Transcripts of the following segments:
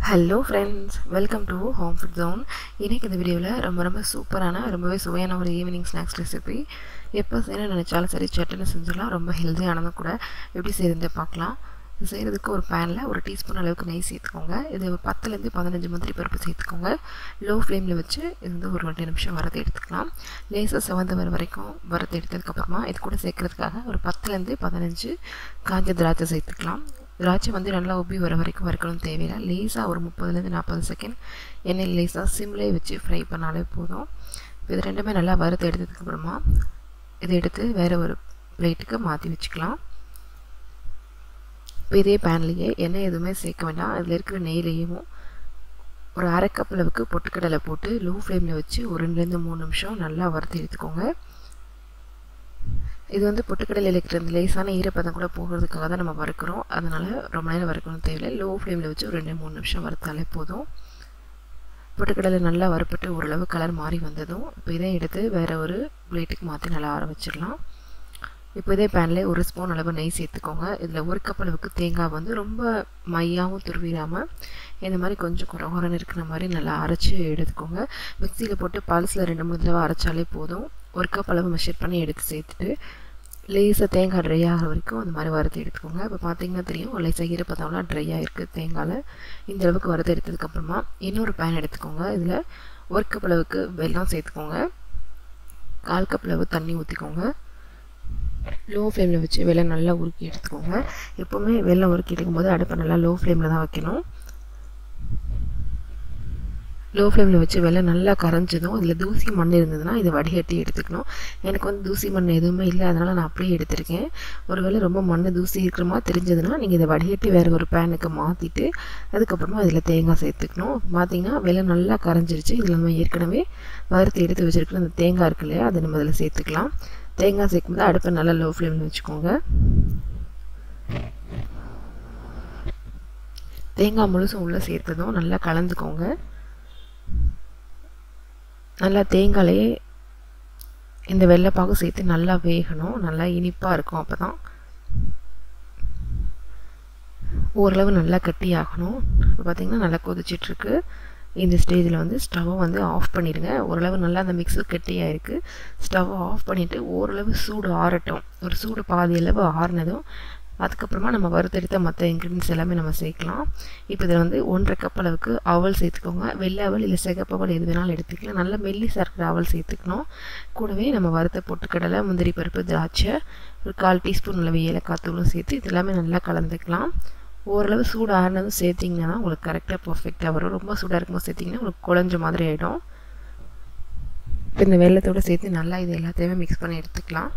Hello friends, welcome to home food zone. இன்றைக்கி இந்த வீடியோவில் ரொம்ப சூப்பரான ரொம்பவே சுவையான ஒரு ஈவினிங் ஸ்நாக்ஸ் ரெசிபி. எப்போ செய்யணும்னு நினச்சாலும் சரி சட்டுன்னு செஞ்சிடலாம். ரொம்ப ஹெல்த்தியானதும் கூட. எப்படி செய்யறது பார்க்கலாம். இது செய்கிறதுக்கு ஒரு பேனில் ஒரு டீஸ்பூன் அளவுக்கு நெய் சேர்த்துக்கோங்க. இது ஒரு 10லேருந்து 15 முந்திரி பருப்பு சேர்த்துக்கோங்க. லோ ஃப்ளேமில் வச்சு இது வந்து ஒரு 2 நிமிஷம் வறுத்து எடுத்துக்கலாம். லேசாக செவந்து வர வரைக்கும் வறுத்து எடுத்ததுக்கப்புறமா இது கூட சேர்க்குறதுக்காக ஒரு 10லேருந்து 15 காஞ்ச திராட்சை சேர்த்துக்கலாம். திராட்சை வந்து நல்லா உப்பி வர வரைக்கும் வறுக்கணும் தேவையில்லை. லேசாக ஒரு 30லேருந்து 40 செகண்ட் எண்ணெய் லேசாக சிம்லேயே வச்சு ஃப்ரை பண்ணாலே போதும். இப்போ இது ரெண்டுமே நல்லா வறுத்து எடுத்ததுக்கப்புறமா இதை எடுத்து வேறு ஒரு பிளேட்டுக்கு மாற்றி வச்சுக்கலாம். இப்போ இதே பேன்லேயே எண்ணெய் எதுவுமே சேர்க்க வேண்டாம். அதில் இருக்கிற நெய்லேயும் ஒரு அரை கப் அளவுக்கு பொட்டுக்கடலை போட்டு லோ ஃப்ளேமில் வச்சு ஒரு 2லேருந்து 3 நிமிஷம் நல்லா வறுத்து எடுத்துக்கோங்க. இது வந்து பொட்டுக்கடலையில் இருக்கிற இந்த லேசான ஈரப்பதம் கூட போகிறதுக்காக தான் நம்ம வறுக்கிறோம். அதனால் ரொம்ப நேரம் வறுக்கணும் தேவையில்லை. லோ ஃப்ளேமில் வச்சு ஒரு 2-3 நிமிஷம் வறுத்தாலே போதும். பொட்டுக்கடலை நல்லா வறுப்பட்டு ஓரளவு கலர் மாறி வந்ததும் இப்போ இதை எடுத்து வேறு ஒரு பிளேட்டுக்கு மாற்றி நல்லா ஆற வச்சிடலாம். இப்போ இதே பேனில் ஒரு ஸ்பூன் அளவு நெய் சேர்த்துக்கோங்க. இதில் ஒரு கப் அளவுக்கு தேங்காய் வந்து ரொம்ப மையாகவும் துருவிடாமல் இந்த மாதிரி கொஞ்சம் குறகுறன்னு இருக்கிற மாதிரி நல்லா அரைச்சி எடுத்துக்கோங்க. மிக்சியில் போட்டு பல்ஸில் 2-3 தடவை அரைச்சாலே போதும். ஒரு கப் அளவு மெஷர் பண்ணி எடுத்து சேர்த்துட்டு லேசாக தேங்காய் ட்ரை ஆகிற வரைக்கும் அந்த மாதிரி வறுத்து எடுத்துக்கோங்க. இப்போ பார்த்தீங்கன்னா தெரியும் லேசாக ஈரப்பதம்லாம் ட்ரையாக இருக்குது தேங்காயில். இந்த அளவுக்கு வறுத்து எடுத்ததுக்கப்புறமா இன்னொரு பேன் எடுத்துக்கோங்க. இதில் ஒரு கப் அளவுக்கு வெல்லம் சேர்த்துக்கோங்க. 1/4 கப் அளவு தண்ணி ஊற்றிக்கோங்க. லோ ஃப்ளேமில் வச்சு வெல்லம் நல்லா உருக்கி எடுத்துக்கோங்க. எப்போவுமே வெல்லம் உருக்கி எடுக்கும்போது அடுப்பை நல்லா லோ ஃப்ளேமில் தான் வைக்கணும். லோ ஃப்ளேமில் வச்சு வெல்லம் நல்லா கரைஞ்சதும் இதில் தூசி மண் இருந்ததுன்னா இதை வடிகட்டி எடுத்துக்கணும். எனக்கு வந்து தூசி மண் எதுவுமே இல்லை, அதனால் நான் அப்படியே எடுத்திருக்கேன். ஒருவேளை ரொம்ப மண் தூசி இருக்கிற மாதிரி தெரிஞ்சதுன்னா நீங்கள் இதை வடிகட்டி வேறு ஒரு பேனுக்கு மாற்றிட்டு அதுக்கப்புறமா இதில் தேங்காய் சேர்த்துக்கணும். பார்த்தீங்கன்னா வெல்லம் நல்லா கரைஞ்சிருச்சு. இதில் நம்ம ஏற்கனவே வறுத்து எடுத்து வச்சுருக்கிற அந்த தேங்காய் இருக்கு இல்லையா, அதை நம்ம இதில் சேர்த்துக்கலாம். தேங்காய் சேர்க்கும்போது அடுப்பை நல்லா லோ ஃப்ளேமில் வச்சுக்கோங்க. தேங்காய் முழுசும் உள்ளே சேர்த்ததும் நல்லா கலந்துக்கோங்க. நல்லா தேங்காயிலே இந்த வெள்ளைப்பாகு சேர்த்து நல்லா வேகணும். நல்லா இனிப்பாக இருக்கும். அப்போ தான் ஓரளவு நல்லா கட்டி ஆகணும். இப்போ பார்த்திங்கன்னா நல்லா கொதிச்சிட்ருக்கு. இந்த ஸ்டேஜில் வந்து ஸ்டவ்வை வந்து ஆஃப் பண்ணிடுங்க. ஓரளவு நல்லா அந்த மிக்ஸர் கெட்டியாக இருக்குது. ஸ்டவ்வை ஆஃப் பண்ணிவிட்டு ஓரளவு சூடு ஆறட்டும். ஒரு சூடு பாதி அளவு ஆறினதும் அதுக்கப்புறமா நம்ம வறுத்தெடுத்த மற்ற இன்க்ரீடியன்ஸ் எல்லாமே நம்ம சேர்க்கலாம். இப்போ இதில் வந்து 1/2 கப் அளவுக்கு அவல் சேர்த்துக்கோங்க. வெள்ளை அவல் இல்லை சிகப்பு அவல் எது வேணாலும் எடுத்துக்கலாம். நல்லா மெல்லிசாக இருக்கிற அவல் சேர்த்துக்கணும். கூடவே நம்ம வறுத்த பொட்டுக்கடலை, முந்திரி பருப்பு, திராட்சை, ஒரு 1/4 டீஸ்பூன் அளவு ஏலக்காய் தூளும் சேர்த்து இது எல்லாமே நல்லா கலந்துக்கலாம். ஓரளவு சூடு ஆறினதும் சேர்த்திங்கன்னா உங்களுக்கு கரெக்டாக பர்ஃபெக்டாக வரும். ரொம்ப சூடாக இருக்கும்போது சேர்த்திங்கன்னா உங்களுக்கு குழஞ்ச மாதிரி ஆகிடும். இப்போ இந்த வெள்ளத்தோடு சேர்த்து நல்லா இது எல்லாத்தையுமே மிக்ஸ் பண்ணி எடுத்துக்கலாம்.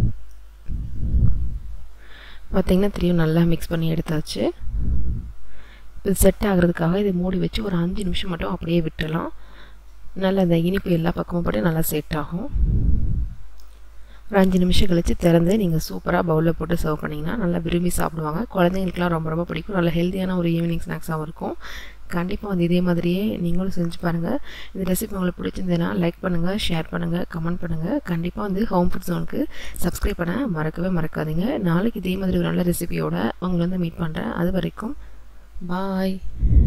பார்த்திங்கன்னா தெரியும் நல்லா மிக்ஸ் பண்ணி எடுத்தாச்சு. இது செட் ஆகிறதுக்காக இதை மூடி வச்சு ஒரு 5 நிமிஷம் மட்டும் அப்படியே விட்டுடலாம். நல்லா அந்த இனிப்பு எல்லா பக்கமும் போட்டு நல்லா செட் ஆகும். ஒரு 5 நிமிஷம் கழித்து திறந்து நீங்கள் சூப்பராக பவுலில் போட்டு சர்வ் பண்ணிங்கன்னா நல்லா விரும்பி சாப்பிடுவாங்க. குழந்தைங்களுக்குலாம் ரொம்ப பிடிக்கும். நல்ல ஹெல்த்தியான ஒரு ஈவினிங் ஸ்நாக்ஸாகவும் இருக்கும். கண்டிப்பாக வந்து இதே மாதிரியே நீங்களும் செஞ்சு பாருங்கள். இந்த ரெசிபி உங்களுக்கு பிடிச்சிருந்ததுன்னா லைக் பண்ணுங்கள், ஷேர் பண்ணுங்கள், கமெண்ட் பண்ணுங்கள். கண்டிப்பாக வந்து ஹோம் ஃபுட் ஜோனுக்கு சப்ஸ்கிரைப் பண்ண மறக்கவே மறக்காதீங்க. நாளைக்கு இதே மாதிரி ஒரு நல்ல ரெசிபியோட உங்களை வந்து மீட் பண்ணுறேன். அது வரைக்கும் பாய்.